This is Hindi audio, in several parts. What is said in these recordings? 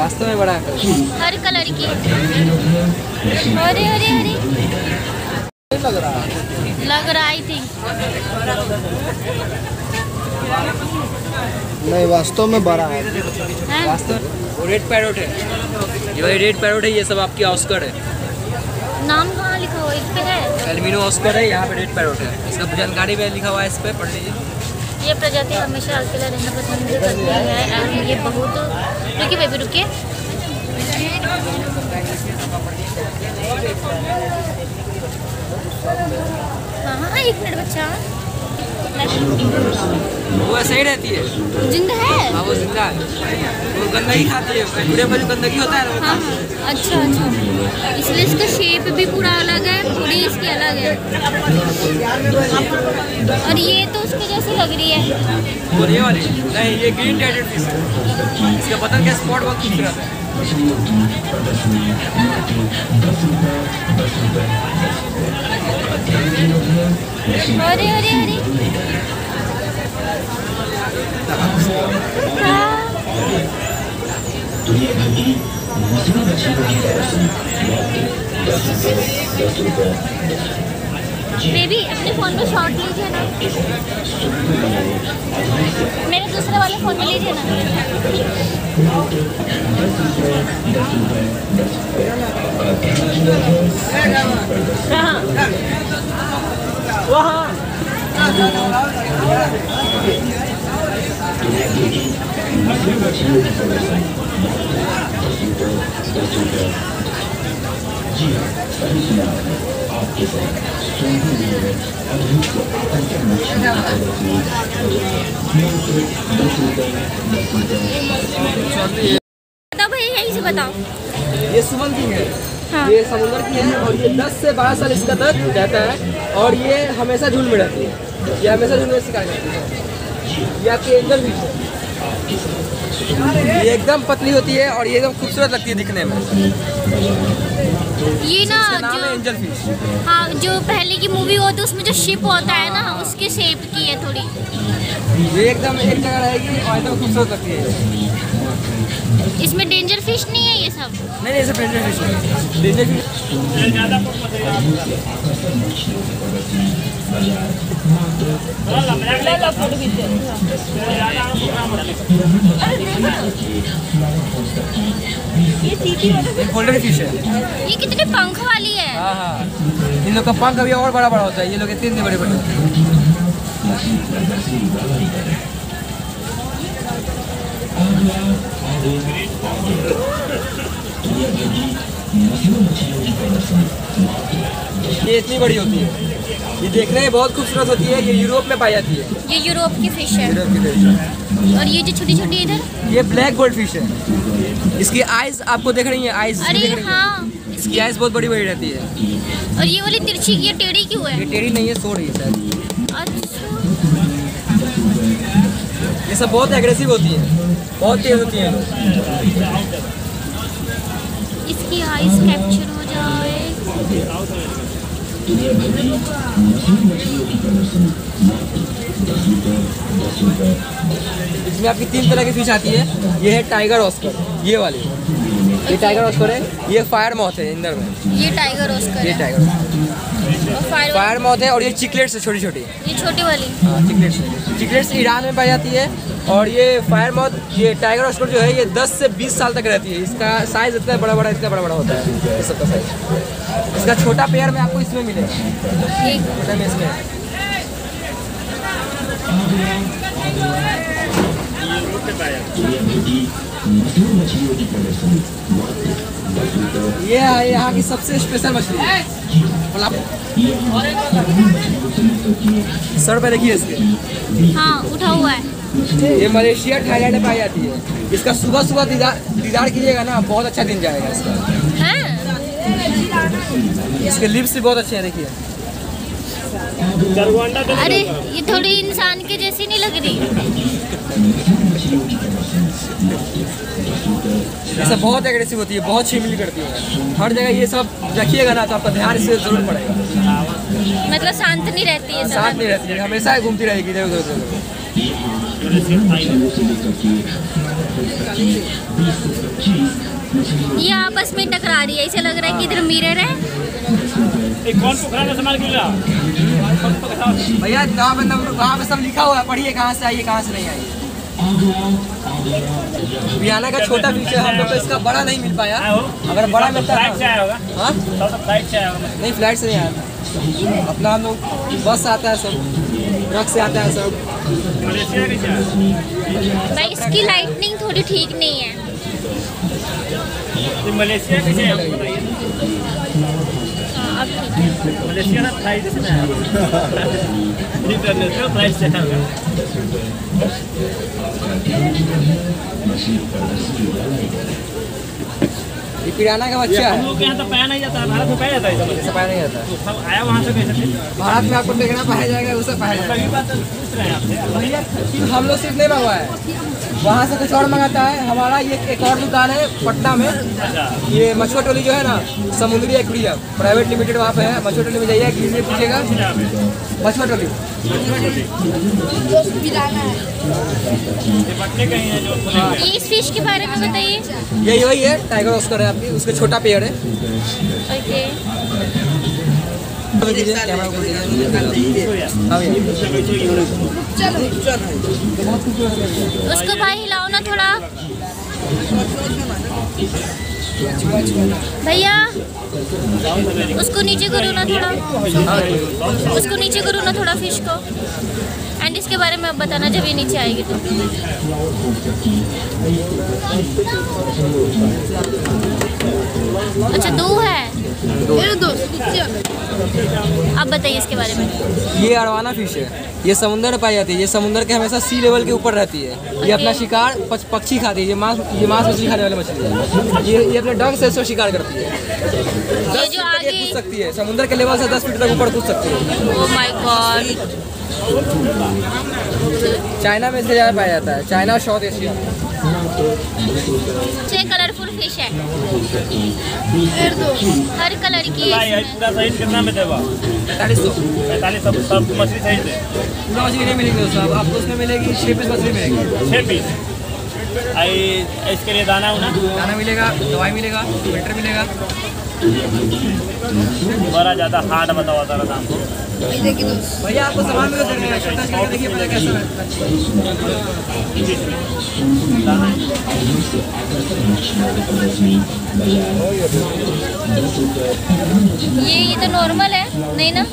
वास्तव में बड़ा है। हर कलर की। अरे अरे अरे लग रहा आई थिंक नहीं, वास्तव में बड़ा है। वास्तव वो रेड पैरोट है, ये रेड पैरोट है। ये सब आपकी ऑस्कर है। नाम कहाँ लिखा हुआ इस पे है? एल्बिनो ऑस्कर है, यहाँ पे रेड पैरोट है। इसका जानकारी में लिखा हुआ है, इस पे पढ़ लीजिए। ये प्रजाति हमेशा अकेला रहना पसंद करती है और ये बहुत। रुकिए बेबी रुकिए। हाँ एक मिनट बच्चा। वो ऐसे ही रहती है, जिंदा है। हाँ वो जिंदा है। वो गंदगी खाती है, पूरे पर जो गंदगी होता है ना। हाँ अच्छा अच्छा, इसलिए इसका शेप भी पूरा अलग है, पूरी इसकी अलग है। और ये तो उसके जैसी लग रही है। और ये वाली नहीं, ये ग्रीन टाइटेड फिश है। इसका बदन का स्पॉट बहुत खूबसूरत है। अरे अरे अरे बेबी अपने फोन पे शॉट लीजिए ना, मेरे दूसरे वाले फोन में लीजिए ना। वहाँ बताओ भाई, यही से बताओ। ये सुमन किंग है। हाँ। ये समुद्र की है और ये 10 से 12 साल इसका तक रहता है और ये हमेशा झुंड में रहती है। ये हमेशा झुंड में शिकार करती है। ये आपकी एंजल फिश है। ये एकदम पतली होती है और ये एकदम खूबसूरत लगती है दिखने में। ये ना नाम है जो एंजल फिश। हाँ जो पहले की मूवी होती है उसमें जो शिप होता है ना, उसके शेप की है थोड़ी। ये एकदम एक जगह रहेगी और एकदम खूबसूरत लगती है। इसमें डेंजर फिश नहीं है ये सब? नहीं ये सब डेंजर फिश है। डेंजर फिश ये गोल्डन फिश है। ये कितने पंख वाली है। हाँ हाँ, इन लोग का पंख अभी और बड़ा बड़ा होता है। ये लोग इतने बड़े बड़े होते हैं। ये इतनी बड़ी होती है। ये देखने में बहुत खूबसूरत होती है। ये यूरोप में पाई जाती है। ये यूरोप की फिश है। यूरोप की फिश है। और ये जो छोटी छोटी इधर, ये ब्लैक गोल्ड फिश है। इसकी आइज आपको देख रही है? आइज अरे हाँ इसकी आइज बहुत बड़ी बड़ी रहती है। और ये वाली तिरछी, ये टेढ़ी क्यों है? ये टेढ़ी नहीं है, सो रही है शायद। अच्छा ये सब बहुत एग्रेसिव होती है, बहुत तेज होती है। इसकी आइस कैप्चर हो जाए। इसमें आपकी 3 तरह की फिश आती है। ये है टाइगर ऑस्कर, ये वाली। ये टाइगर ऑस्कर है। ये फायर माउथ है इंदर में। ये टाइगर ऑस्कर ये है। टाइगर और फायर माउथ है। और ये चिकलेट्स है, छोटी छोटी। ये छोटी वाली। हाँ चिकलेट्स ईरान में पाई जाती है। और ये फायर माउथ, ये टाइगर ऑस्कर जो है, ये 10 से 20 साल तक रहती है। इसका साइज इतना बड़ा बड़ा होता है। इस सबका साइज। इसका छोटा पेयर में आपको इसमें मिलेगा। छोटा में इसमें ये है यहाँ की सबसे स्पेशल मछली है। सर पे देखिए इसके। हाँ उठा हुआ है। ये मलेशिया थाईलैंड में पाई जाती है। इसका सुबह सुबह दीदार कीजिएगा ना, बहुत अच्छा दिन जाएगा इसका। हैं? इसके लिप्स भी बहुत अच्छे हैं, देखिए। अरे ये थोड़ी इंसान के जैसी नहीं लग रही? ये सब बहुत एग्रेसिव होती है, बहुत छिमिली करती है। हर जगह ये सब रखिएगा ना तो आपका ध्यान इससे जरूर पड़ेगा। मतलब शांत नहीं रहती है? शांत नहीं रहती है, हमेशा घूमती रहेगी इधर उधर। ये आपस में टकरा रही है, ऐसे लग रहा है कि इधर मिरर है। कौन पोखरा का सामान किला भैया वहाँ पे सब लिखा हुआ है, पढ़िए कहाँ से आई है कहाँ से नहीं आई। बियाना का छोटा फिश है, हम लोग को इसका बड़ा नहीं मिल पाया। अगर बड़ा मिलता फ्लाइट से आया होगा। हाँ फ्लाइट से आया होगा। नहीं, फ्लाइट से नहीं आया था अपना। हम लोग बस से आता है सब, ट्रक से आता है सब। मलेशिया कैसे आया? भाई इसकी लाइटनिंग थोड़ी ठीक नहीं है। ये मलेशिया कैसे आया बताइए। हाँ अब ठीक है। मलेशिया ना फ्लाइट से आया। इंटरनेशनल फ्लाइट से आया होगा। ये पिराना का बच्चा हम है, लोग के यहाँ तो पाया नहीं जाता है, भारत में पाया जाता है ऐसा पाया नहीं जाता। तो सब आया वहाँ से कैसे थे? भारत में आपको देखना पाया जाएगा, उसे पाया जाएगा। सभी बात पूछ रहे हैं आपसे। भैया हम लोग सिर्फ नहीं मंगवाए, वहाँ से कुछ और मंगाता है। हमारा ये एक और दुकान है पटना में, अच्छा ये मछुआ टोली जो है ना, समुद्री एक्वेरियम प्राइवेट लिमिटेड, वहाँ पे है। मछुआ टोली में जाइए, किसी पूछेगा मछुआ टोली। ये बच्चे कहीं हैं जो ये इस फिश के बारे में बताइए। यही वही है, टाइगर ऑस्कर है आपकी, उसके छोटा पेड़ है। ओके। कैमरा को दीजिए। हाँ भैया। उसको भाई हिलाओ ना थोड़ा भैया, उसको नीचे करो ना थोड़ा, उसको नीचे करो ना थोड़ा फिश को। एंड इसके बारे में अब बताना जब ये नीचे आएगी तो। अच्छा दो है। अब बताइए इसके बारे में। ये अरवाना फिश है, ये समुंदर में पाई जाती है। ये समुंदर के हमेशा सी लेवल के ऊपर रहती है। ये अपना शिकार पक्षी खाती है। ये मांस मछली खाने वाली मछली है। ये अपने डंक से इसको शिकार करती है। 10 जो फीट तक आगे कूद सकती है, समुंदर के लेवल से 10 फीट तक ऊपर कूद सकती है। Oh my God. चाइना में इससे ज़्यादा पाया जाता है, चाइना और साउथ एशिया। अच्छे कलरफुल फिश है, हर कलर की है भाई इसमें। पूरा सही कितना में देगा? 4500 45 सब मछली सही दे। पूरा मछली नहीं मिलेगी दोस्तों, आपको उसमें मिलेगी 6 पीस मछली मिलेगी। 6 पीस। इसके लिए दाना उना दाना मिलेगा, दवाई मिलेगा, फिल्टर मिलेगा। बड़ा ज़्यादा हार्ड बताओ ज़रा दाम को। भैया आपको सामान में देखिए, छोटा सा देखिए पहले कैसा है। ये तो नॉर्मल है नहीं ना?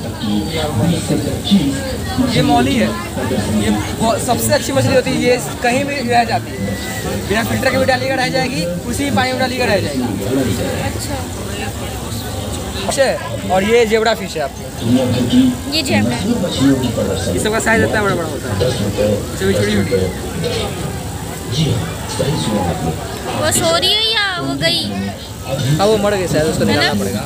ये मौली है, ये सबसे अच्छी मछली होती है। ये कहीं भी रह जाती है, बिना फिल्टर के भी डालिएगा रह जाएगी, उसी पानी में डालिएगा रह जाएगी। अच्छा अच्छा, और ये जेबड़ा फिश है आपकी। ये जेबड़ा है। ये सबका साइज इतना बड़ा बड़ा होता है, सभी छोटी छोटी है। वो सो रही है या वो गई? हाँ वो मर गए शायद, उसको निकालना पड़ेगा।